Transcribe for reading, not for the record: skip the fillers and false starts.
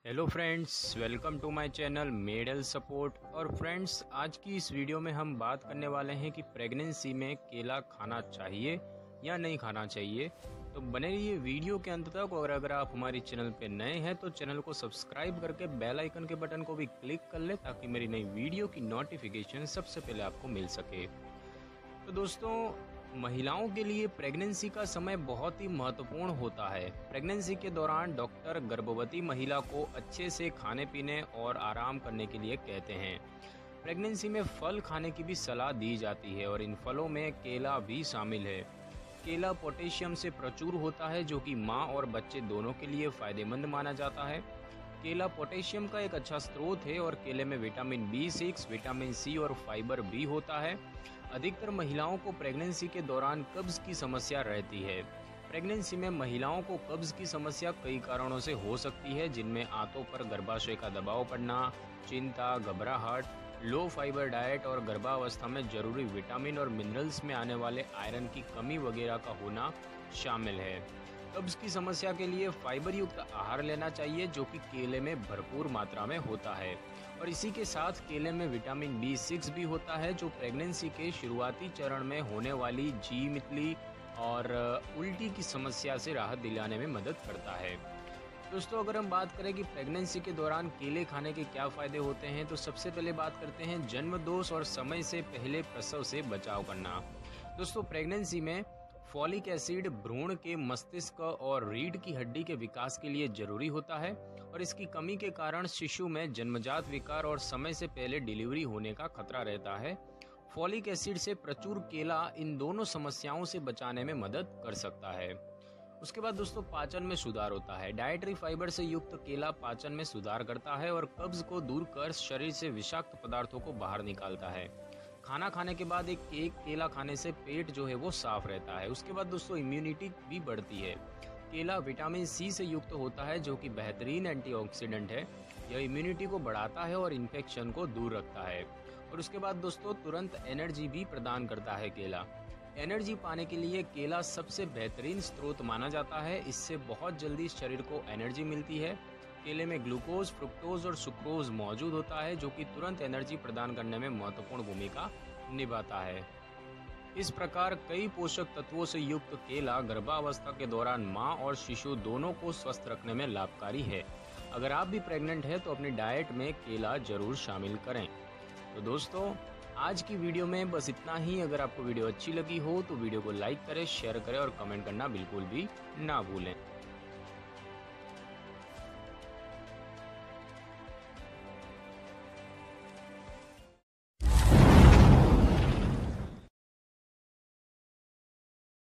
Hello friends, welcome to my channel medal support. और friends, आज की इस वीडियो में हम बात करने वाले हैं कि प्रेगनेंसी में केला खाना चाहिए या नहीं खाना चाहिए। तो बने रहिए वीडियो के अंत तक। और अगर आप हमारी चैनल पे नए हैं तो चैनल को सब्सक्राइब करके बेल आइकन के बटन को भी क्लिक कर ले, ताकि मेरी नई वीडियो की नोटिफिकेशन सबसे पहले आपको मिल सके। तो दोस्तों, महिलाओं के लिए प्रेगनेंसी का समय बहुत ही महत्वपूर्ण होता है। प्रेगनेंसी के दौरान डॉक्टर गर्भवती महिला को अच्छे से खाने पीने और आराम करने के लिए कहते हैं। प्रेगनेंसी में फल खाने की भी सलाह दी जाती है और इन फलों में केला भी शामिल है। केला पोटेशियम से प्रचुर होता है, जो कि माँ और बच्चे दोनों के लिए फायदेमंद माना जाता है। केला पोटेशियम का एक अच्छा स्रोत है और केले में विटामिन B6, विटामिन C और फाइबर भी होता है। अधिकतर महिलाओं को प्रेगनेंसी के दौरान कब्ज की समस्या रहती है। प्रेगनेंसी में महिलाओं को कब्ज की समस्या कई कारणों से हो सकती है, जिनमें आंतों पर गर्भाशय का दबाव पड़ना, चिंता, घबराहट, लो फाइबर डाइट और गर्भावस्था में जरूरी विटामिन और मिनरल्स में आने वाले आयरन की कमी वगैरह का होना शामिल है। कब्ज की समस्या के लिए फाइबर युक्त आहार लेना चाहिए, जो कि केले में भरपूर मात्रा में होता है। और इसी के साथ केले में विटामिन B6 भी होता है, जो प्रेगनेंसी के शुरुआती चरण में होने वाली जी मितली और उल्टी की समस्या से राहत दिलाने में मदद करता है। दोस्तों, अगर हम बात करें कि प्रेगनेंसी के दौरान केले खाने के क्या फायदे होते हैं, तो सबसे पहले बात करते हैं जन्म दोष और समय से पहले प्रसव से बचाव करना। दोस्तों, प्रेगनेंसी में फॉलिक एसिड भ्रूण के मस्तिष्क और रीढ़ की हड्डी के विकास के लिए जरूरी होता है, और इसकी कमी के कारण शिशु में जन्मजात विकार और समय से पहले डिलीवरी होने का खतरा रहता है। फॉलिक एसिड से प्रचुर केला इन दोनों समस्याओं से बचाने में मदद कर सकता है। उसके बाद दोस्तों, पाचन में सुधार होता है। डाइटरी फाइबर से युक्त केला पाचन में सुधार करता है और कब्ज को दूर कर शरीर से विषाक्त पदार्थों को बाहर निकालता है। खाना खाने के बाद एक केला खाने से पेट जो है वो साफ रहता है। उसके बाद दोस्तों, इम्यूनिटी भी बढ़ती है। केला विटामिन C से युक्त होता है, जो कि बेहतरीन एंटीऑक्सीडेंट है। यह इम्यूनिटी को बढ़ाता है और इन्फेक्शन को दूर रखता है। और उसके बाद दोस्तों, तुरंत एनर्जी भी प्रदान करता है केला। एनर्जी पाने के लिए केला सबसे बेहतरीन स्रोत माना जाता है। इससे बहुत जल्दी शरीर को एनर्जी मिलती है। केले में ग्लूकोज, फ्रुक्टोज और सुक्रोज मौजूद होता है, जो कि तुरंत एनर्जी प्रदान करने में महत्वपूर्ण भूमिका निभाता है। इस प्रकार कई पोषक तत्वों से युक्त केला गर्भावस्था के दौरान मां और शिशु दोनों को स्वस्थ रखने में लाभकारी है। अगर आप भी प्रेग्नेंट हैं तो अपनी डाइट में केला जरूर शामिल करें। तो दोस्तों, आज की वीडियो में बस इतना ही। अगर आपको वीडियो अच्छी लगी हो तो वीडियो को लाइक करें, शेयर करें और कमेंट करना बिल्कुल भी ना भूलें।